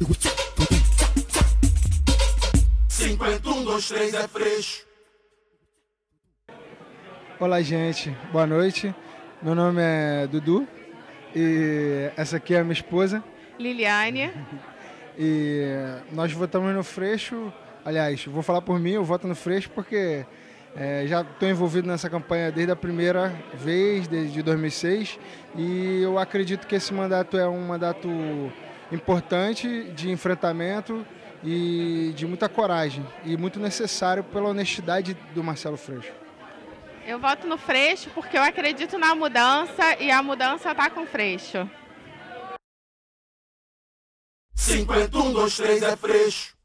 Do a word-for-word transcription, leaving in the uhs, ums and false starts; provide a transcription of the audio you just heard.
cinquenta, um, dois, três é Freixo. Olá, gente. Boa noite. Meu nome é Dudu e essa aqui é a minha esposa. Liliane. E nós votamos no Freixo. Aliás, vou falar por mim, eu voto no Freixo porque é, já estou envolvido nessa campanha desde a primeira vez, desde dois mil e seis, e eu acredito que esse mandato é um mandato importante de enfrentamento e de muita coragem, e muito necessário pela honestidade do Marcelo Freixo. Eu voto no Freixo porque eu acredito na mudança e a mudança está com o Freixo. cinquenta, um, dois, três é Freixo.